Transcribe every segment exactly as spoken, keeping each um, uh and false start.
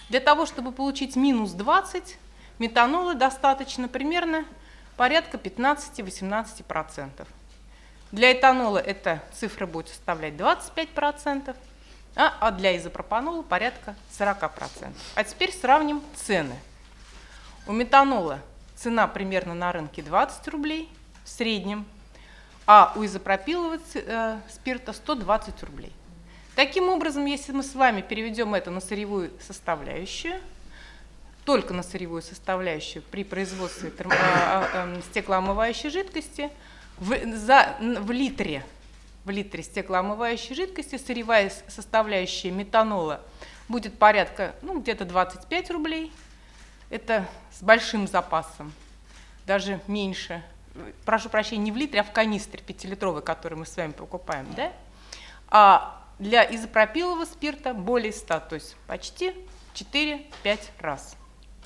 Для того, чтобы получить минус двадцать, метанола достаточно примерно порядка пятнадцати-восемнадцати процентов. Для этанола эта цифра будет составлять двадцать пять процентов, а, а для изопропанола порядка сорока процентов. А теперь сравним цены. У метанола цена примерно на рынке двадцать рублей в среднем, а у изопропилового э, спирта сто двадцать рублей. Таким образом, если мы с вами переведем это на сырьевую составляющую, только на сырьевую составляющую при производстве термо, э, э, стеклоомывающей жидкости, в, за, в, литре, в литре стеклоомывающей жидкости сырьевая составляющая метанола будет порядка ну, где-то двадцать пять рублей. Это с большим запасом, даже меньше. Прошу прощения, не в литре, а в канистре пятилитровой, который мы с вами покупаем. Да? А для изопропилового спирта более ста, то есть почти четыре-пять раз.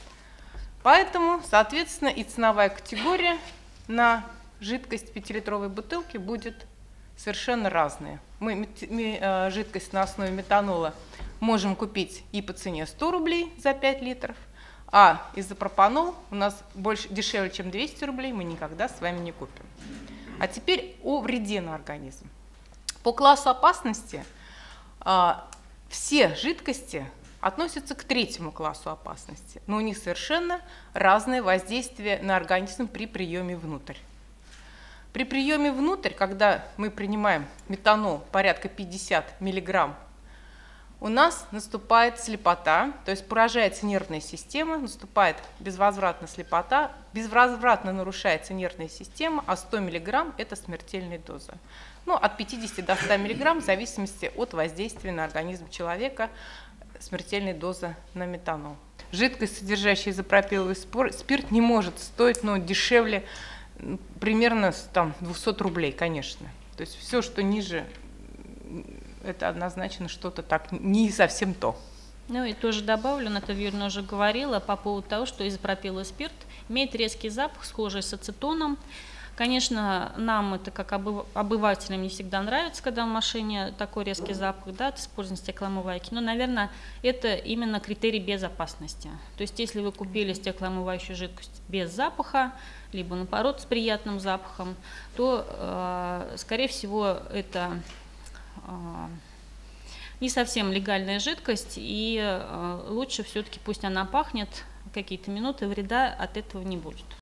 Поэтому, соответственно, и ценовая категория на жидкость в пятилитровой бутылке будет совершенно разная. Мы жидкость на основе метанола можем купить и по цене сто рублей за пять литров, а изопропанол у нас больше, дешевле, чем двести рублей, мы никогда с вами не купим. А теперь о вреде на организм. По классу опасности а, все жидкости относятся к третьему классу опасности, но у них совершенно разное воздействие на организм при приеме внутрь. При приеме внутрь, когда мы принимаем метанол порядка пятидесяти миллиграмм, у нас наступает слепота, то есть поражается нервная система, наступает безвозвратно слепота, безвозвратно нарушается нервная система, а сто миллиграмм – это смертельная доза. Ну, от пятидесяти до ста миллиграмм в зависимости от воздействия на организм человека, смертельная доза на метанол. Жидкость, содержащая изопропиловый спирт, не может стоить ну, дешевле примерно там, двухсот рублей, конечно. То есть все, что ниже, это однозначно что-то так не совсем то. Ну и тоже добавлю, Наталья Юрьевна уже говорила по поводу того, что изопропиловый спирт имеет резкий запах, схожий с ацетоном. Конечно, нам это как обывателям не всегда нравится, когда в машине такой резкий запах, да, от использования стеклоомывайки. Но, наверное, это именно критерий безопасности. То есть, если вы купили стеклоомывающую жидкость без запаха, либо наоборот с приятным запахом, то, э, скорее всего, это э, не совсем легальная жидкость, и э, лучше все-таки пусть она пахнет какие-то минуты, вреда от этого не будет.